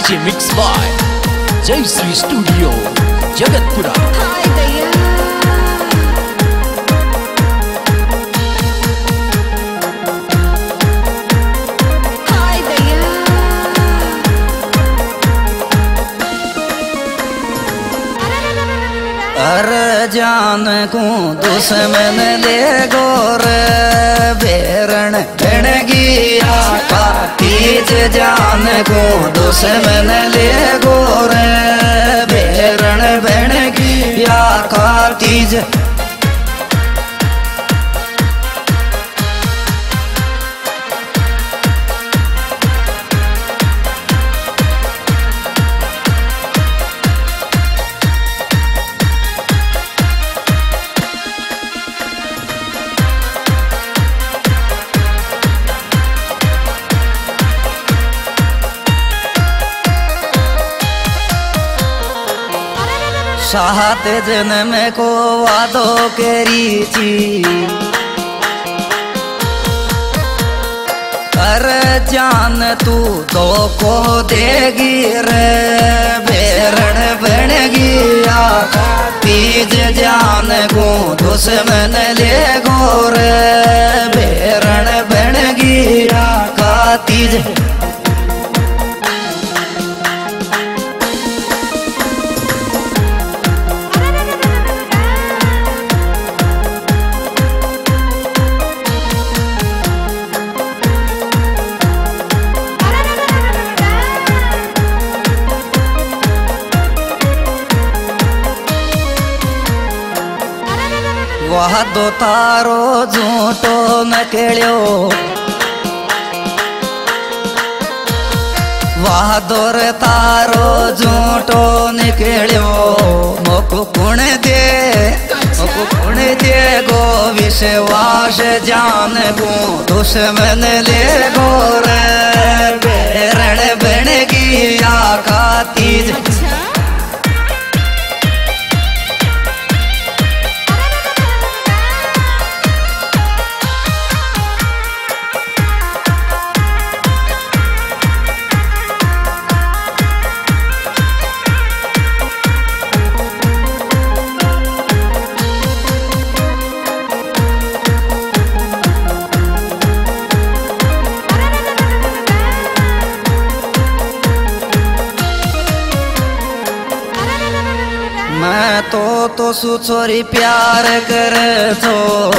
DJ mix by जय Shri studio Jagatpura. अरे जान को दुश्मन ले गोर बेरण भणगी आका तीज जान को दुश्मन ले गोर बेरण भणगी आका तीज। सात जन्म को वादो करी थी अरे जान तू तो को देगी रे बेरण बनगी आका तीज जान को दुश्मन ले गोर बेरण बनगी आका तीज। वह दो तारो झूठो न केळ्यो वह दोर तारो झूठो निकल्यो मोको कुण दे गो विश्वास जान को दुश्मन ले गोर बेरण बनगी आका तीज। मैं तो सुछोरी प्यार कर थो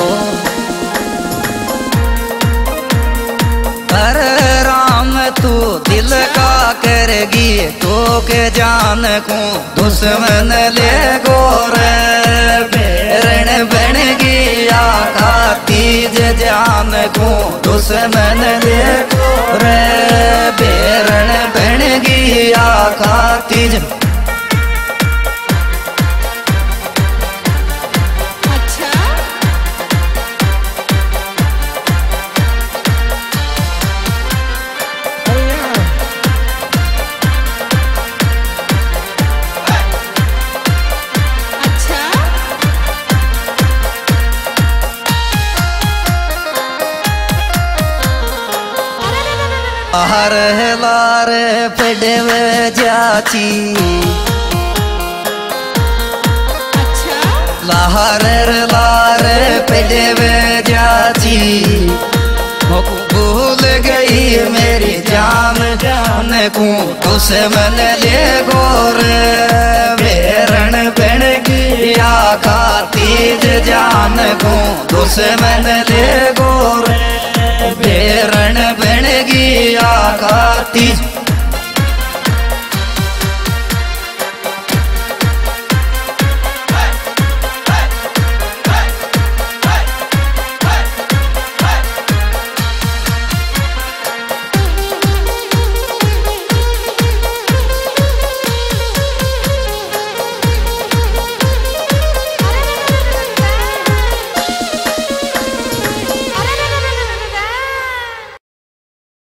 अरे राम तू दिल का करेगी तो के जान को दुश्मन ले गोर बेरण बनगी आका तीज जान को दुश्मन ले गोर बेरण बनगी आका तीज। हर लार पड़व जाची लहर लार पड़व जाची भूल गई मेरी जान को दुश्मन ले गोर बेरण बनगी आका तीज जान को दुश्मन ले